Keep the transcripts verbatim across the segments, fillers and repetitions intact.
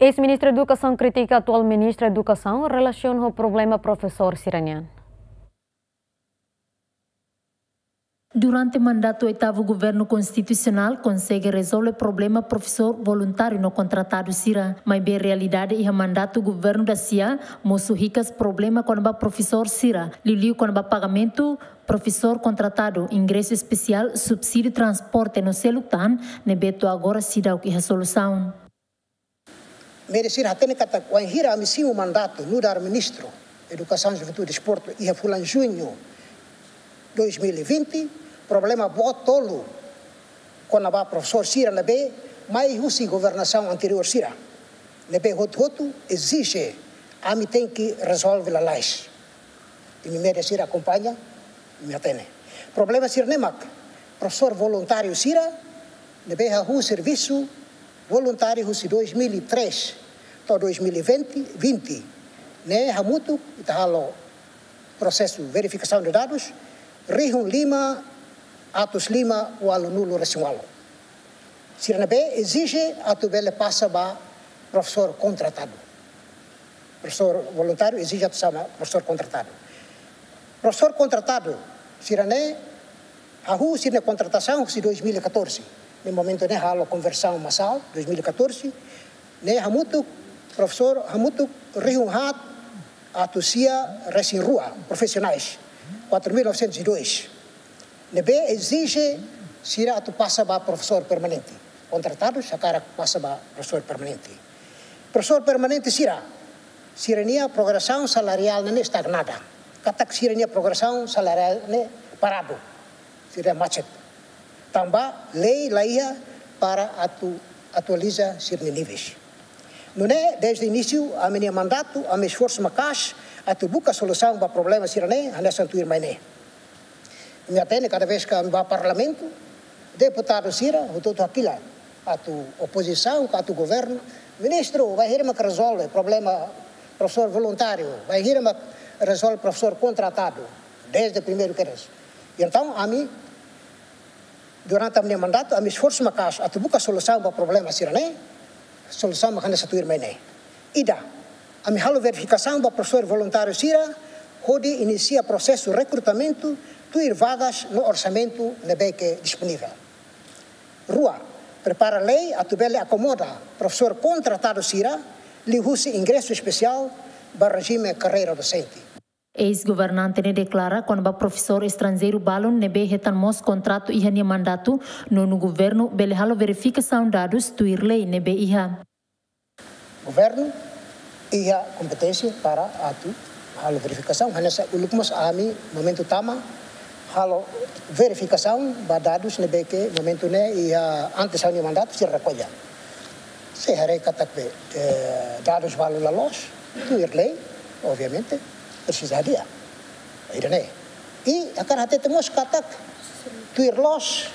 Ex-ministro da Educação critica atual ministro da Educação em relação ao problema professor siraniano. Durante o mandato do oitavo governo constitucional, consegue resolver o problema professor voluntário no contratado Sira. Mas bem realidade é o mandato do governo da C I A, moço ricas problema com o professor Sira. Liliu com o pagamento professor contratado, ingresso especial, subsídio de transporte no celutan, nebeto agora se dá o que é a solução. Merecer até que o enhira a missão mandato no dar ministro Educação, Juventude e Desporto e a fulan junho dois mil e vinte, problema botolo quando a professor Sira nebe mais rusi governação anterior Sira nebe hot hotu exige a mim tem que resolver a leis e me merecer acompanha me atene problema Sira nemak professor voluntário Sira nebe ha hu serviço voluntário rusi dois mil e três até dois mil e vinte né ha muito itahalo processo de verificação de dados Rihun Lima, Atos Lima, o aluno racional. Siranabe exige a tu bele passa ba professor contratado. Professor voluntário exige a tu sama professor contratado. Professor contratado, Sirane, a rua sirne contratação de dois mil e quatorze. No momento né halo conversão massal dois mil e quatorze, né hamutu professor hamutu Rihun hat atusia resin rua profissionais. quatro mil novecentos e dois. Nebe exige Sira tu passa para professor permanente. Contratado, sekarang passa para professor permanente. Professor permanente Sira. Sirania progressão salarial não estagnada. Katak sirania progressão salarial ne parado. Sira macet. Tambah lei laia para atu atualiza sirne níveis. Não é desde o início a minha mandato, a meu esforço macas atu buka solução para problema sirane, anda santuir mainé. Me atende cada vez que vai parlamento, deputado Sira, o todo aquilo, atu oposição, atu governo, ministro, vai ir-me resolver problema professor voluntário, vai ir-me resolver professor contratado, desde o primeiro que era. E então, a mim, durante a minha mandato, a meu esforço macas atu buka solução para problema sirane, solução para anda santuir mainé. Ida, a minha verificação para professor voluntário Sira, onde inicia processo de recrutamento, tuir vagas no orçamento na B Q disponível. Rua, prepara lei, a tubele acomoda professor contratado Sira, lhe usa ingresso especial para regime carreira docente. Ex-governante ne declara quando o professor estrangeiro balon nebe retan mos contrato iha ni mandato no no governo bele halo verificação dados tuir lei nebe iha. Governo ia competência para atu halo verificação hanasa ulukmos ami momento tama halo verificação ba dados nebe que momento ne ia antes ao mandato se recolha se harei katakbe dados valo la los tuir lei obviamente precisaria ida ne e akan hate temos katak tuir los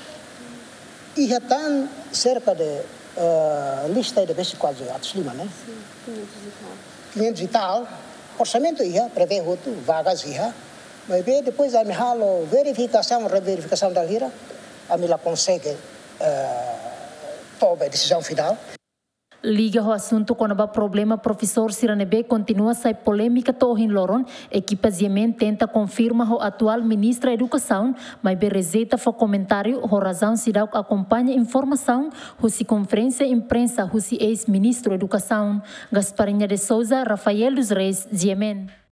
ia tan cerca de uh, lista de basic quase atos lima né quinhentos e tal orçamento ia prevê outro vagas ia mas bem depois a me halo verificação reverificação da lira a me lá consegue uh, tomar a decisão final. Liga o assunto quando o problema professor Siranebe continua a sair polêmica tohin loron, equipa Ziemen tenta confirmar o atual ministro da Educação, mas be rezeita foi comentário o razão se dá acompanha informação, husi conferência imprensa husi ex-ministro da Educação, Gasparinha de Souza, Rafael dos Reis, Ziemen.